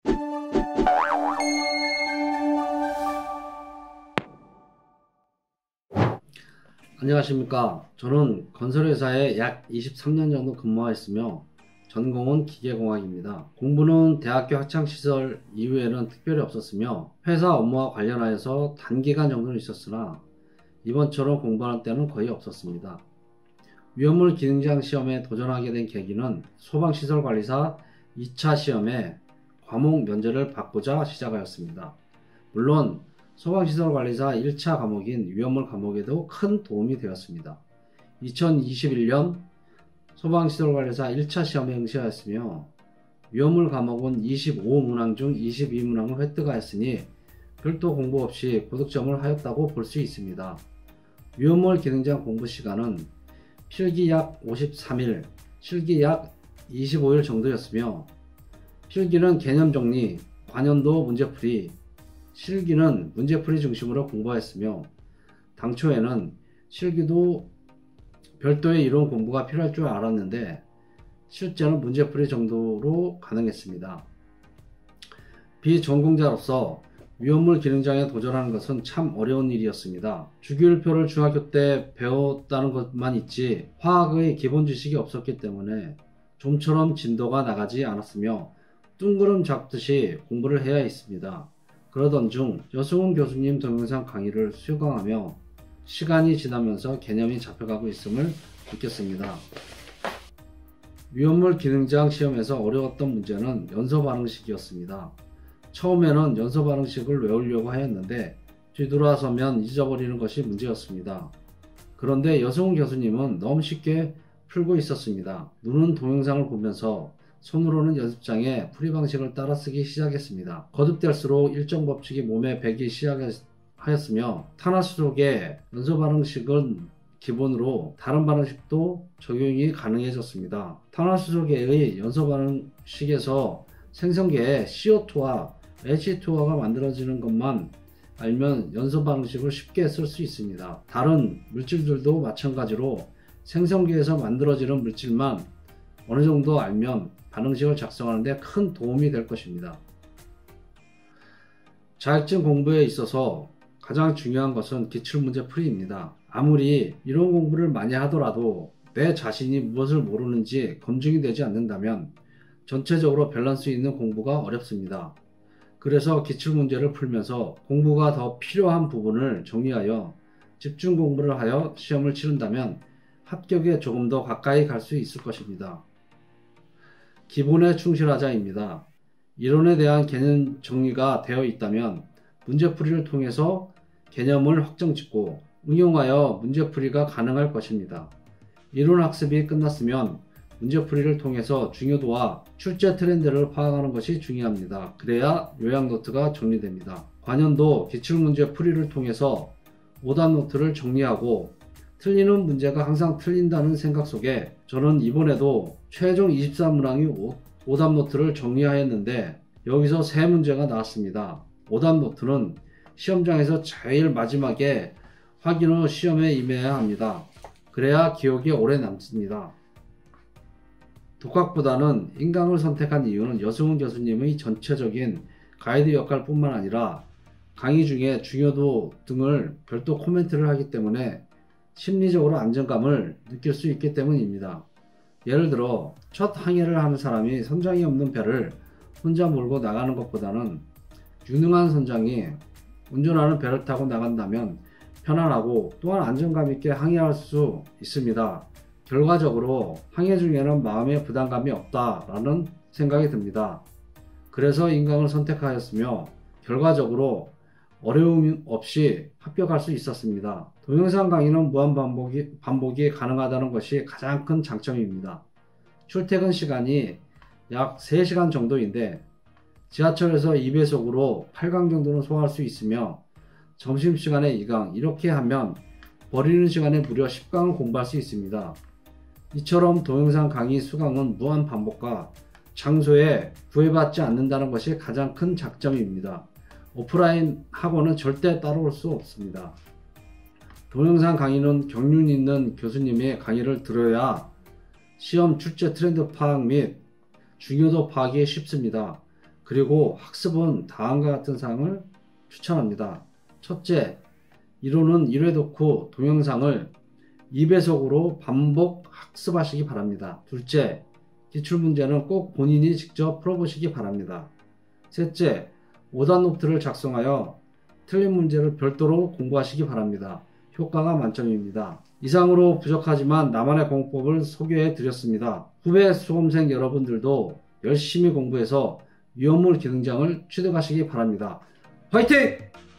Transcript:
안녕하십니까. 저는 건설회사에 약 23년 정도 근무하였으며 전공은 기계공학입니다. 공부는 대학교 학창시절 이후에는 특별히 없었으며 회사 업무와 관련하여서 단기간 정도는 있었으나 이번처럼 공부하는 때는 거의 없었습니다. 위험물 기능장 시험에 도전하게 된 계기는 소방시설관리사 2차 시험에 과목 면제를 받고자 시작하였습니다. 물론 소방시설관리사 1차 과목인 위험물 과목에도 큰 도움이 되었습니다. 2021년 소방시설관리사 1차 시험에 응시하였으며 위험물 과목은 25문항 중 22문항을 획득하였으니 별도 공부 없이 고득점을 하였다고 볼 수 있습니다. 위험물 기능장 공부 시간은 필기 약 53일, 실기 약 25일 정도였으며 필기는 개념 정리, 관연도 문제풀이, 실기는 문제풀이 중심으로 공부하였으며 당초에는 실기도 별도의 이론 공부가 필요할 줄 알았는데 실제는 문제풀이 정도로 가능했습니다. 비전공자로서 위험물 기능장에 도전하는 것은 참 어려운 일이었습니다. 주기율표를 중학교 때 배웠다는 것만 있지 화학의 기본 지식이 없었기 때문에 좀처럼 진도가 나가지 않았으며 뚱그름 잡듯이 공부를 해야 했습니다. 그러던 중 여승훈 교수님 동영상 강의를 수강하며 시간이 지나면서 개념이 잡혀가고 있음을 느꼈습니다. 위험물 기능장 시험에서 어려웠던 문제는 연소 반응식이었습니다. 처음에는 연소 반응식을 외우려고 하였는데 뒤돌아서면 잊어버리는 것이 문제였습니다. 그런데 여승훈 교수님은 너무 쉽게 풀고 있었습니다. 눈은 동영상을 보면서 손으로는 연습장에 풀이 방식을 따라 쓰기 시작했습니다. 거듭될수록 일정 법칙이 몸에 배기 시작하였으며 탄화수속의 연소 반응식은 기본으로 다른 반응식도 적용이 가능해졌습니다. 탄화수소계의 연소 반응식에서 생성계에 CO2와 H2O가 만들어지는 것만 알면 연소 반응식을 쉽게 쓸 수 있습니다. 다른 물질들도 마찬가지로 생성계에서 만들어지는 물질만 어느 정도 알면 반응식을 작성하는 데 큰 도움이 될 것입니다. 자격증 공부에 있어서 가장 중요한 것은 기출문제 풀이입니다. 아무리 이론 공부를 많이 하더라도 내 자신이 무엇을 모르는지 검증이 되지 않는다면 전체적으로 밸런스 있는 공부가 어렵습니다. 그래서 기출문제를 풀면서 공부가 더 필요한 부분을 정리하여 집중 공부를 하여 시험을 치른다면 합격에 조금 더 가까이 갈 수 있을 것입니다. 기본에 충실하자입니다. 이론에 대한 개념 정리가 되어 있다면 문제풀이를 통해서 개념을 확정짓고 응용하여 문제풀이가 가능할 것입니다. 이론 학습이 끝났으면 문제풀이를 통해서 중요도와 출제 트렌드를 파악하는 것이 중요합니다. 그래야 요약 노트가 정리됩니다. 관연도 기출문제 풀이를 통해서 오답 노트를 정리하고 틀리는 문제가 항상 틀린다는 생각 속에 저는 이번에도 최종 24문항의 오답 노트를 정리하였는데 여기서 3문제가 나왔습니다. 오답 노트는 시험장에서 제일 마지막에 확인 후 시험에 임해야 합니다. 그래야 기억이 오래 남습니다. 독학보다는 인강을 선택한 이유는 여승훈 교수님의 전체적인 가이드 역할뿐만 아니라 강의 중에 중요도 등을 별도 코멘트를 하기 때문에 심리적으로 안정감을 느낄 수 있기 때문입니다. 예를 들어 첫 항해를 하는 사람이 선장이 없는 배를 혼자 몰고 나가는 것보다는 유능한 선장이 운전하는 배를 타고 나간다면 편안하고 또한 안정감 있게 항해할 수 있습니다. 결과적으로 항해 중에는 마음의 부담감이 없다라는 생각이 듭니다. 그래서 인강을 선택하였으며 결과적으로 어려움 없이 합격할 수 있었습니다. 동영상 강의는 무한 반복이 가능하다는 것이 가장 큰 장점입니다. 출퇴근 시간이 약 3시간 정도인데 지하철에서 2배속으로 8강 정도는 소화할 수 있으며 점심시간에 2강, 이렇게 하면 버리는 시간에 무려 10강을 공부할 수 있습니다. 이처럼 동영상 강의 수강은 무한 반복과 장소에 구애받지 않는다는 것이 가장 큰 장점입니다. 오프라인 학원은 절대 따라올 수 없습니다. 동영상 강의는 경륜 있는 교수님의 강의를 들어야 시험 출제 트렌드 파악 및 중요도 파악이 쉽습니다. 그리고 학습은 다음과 같은 사항을 추천합니다. 첫째, 이론은 1회 덕후 동영상을 2배속으로 반복 학습하시기 바랍니다. 둘째, 기출문제는 꼭 본인이 직접 풀어보시기 바랍니다. 셋째, 5단 노트를 작성하여 틀린 문제를 별도로 공부하시기 바랍니다. 효과가 만점입니다. 이상으로 부족하지만 나만의 공부법을 소개해 드렸습니다. 후배 수험생 여러분들도 열심히 공부해서 위험물 기능장을 취득하시기 바랍니다. 화이팅!